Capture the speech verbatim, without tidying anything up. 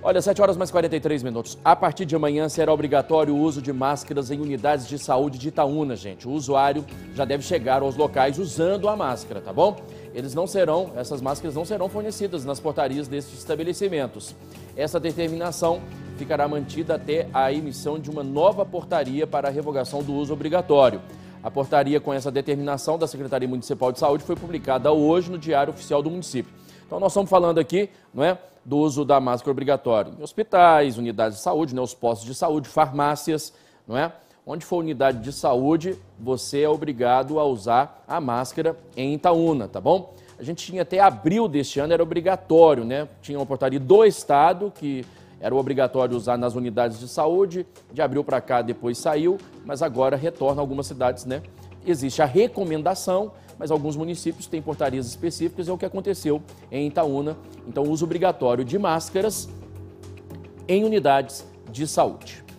Olha, sete horas mais quarenta e três minutos. A partir de amanhã será obrigatório o uso de máscaras em unidades de saúde de Itaúna, gente. O usuário já deve chegar aos locais usando a máscara, tá bom? Eles não serão, essas máscaras não serão fornecidas nas portarias destes estabelecimentos. Essa determinação ficará mantida até a emissão de uma nova portaria para a revogação do uso obrigatório. A portaria com essa determinação da Secretaria Municipal de Saúde foi publicada hoje no Diário Oficial do município. Então nós estamos falando aqui, não é, do uso da máscara obrigatória em hospitais, unidades de saúde, né, os postos de saúde, farmácias, não é? Onde for unidade de saúde, você é obrigado a usar a máscara em Itaúna, tá bom? A gente tinha até abril deste ano, era obrigatório, né? Tinha uma portaria do Estado que era obrigatório usar nas unidades de saúde, de abril para cá depois saiu, mas agora retorna a algumas cidades, né? Existe a recomendação, mas alguns municípios têm portarias específicas, é o que aconteceu em Itaúna. Então, uso obrigatório de máscaras em unidades de saúde.